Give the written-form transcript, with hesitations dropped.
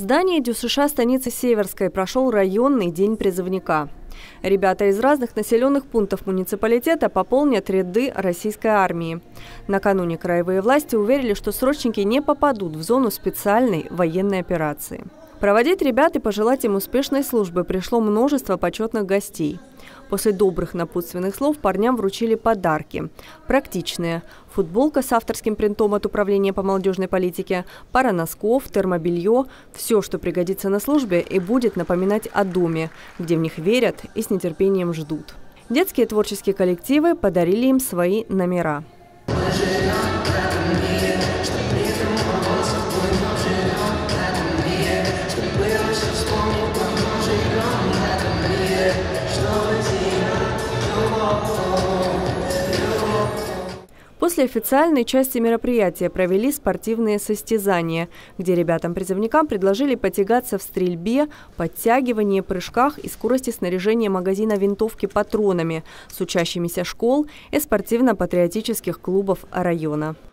здании ДЮСШ станицы Северской прошел районный день призывника. Ребята из разных населенных пунктов муниципалитета пополнят ряды российской армии. Накануне краевые власти уверили, что срочники не попадут в зону специальной военной операции. Проводить ребят и пожелать им успешной службы пришло множество почетных гостей. После добрых напутственных слов парням вручили подарки. Практичные – футболка с авторским принтом от Управления по молодежной политике, пара носков, термобелье – все, что пригодится на службе и будет напоминать о доме, где в них верят и с нетерпением ждут. Детские творческие коллективы подарили им свои номера. После официальной части мероприятия провели спортивные состязания, где ребятам-призывникам предложили потягаться в стрельбе, подтягивании, прыжках и скорости снаряжения магазина винтовки патронами с учащимися школ и спортивно-патриотических клубов района.